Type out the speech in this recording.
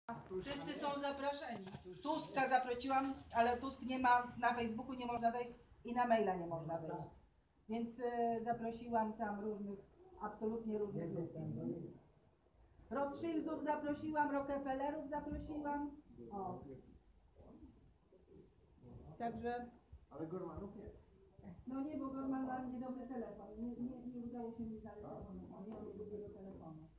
Wszyscy są zaproszeni. Tuska zaprosiłam, ale Tusk nie ma, na Facebooku nie można wejść i na maila nie można wejść. Więc zaprosiłam tam różnych, absolutnie różnych ludzi. Rothschildów zaprosiłam, Rockefellerów zaprosiłam. O. Także... Ale Gormanów nie. No nie, bo Gorman ma niedobry telefon. Nie udało się mi znaleźć telefonu. Nie mam drugiego telefonu.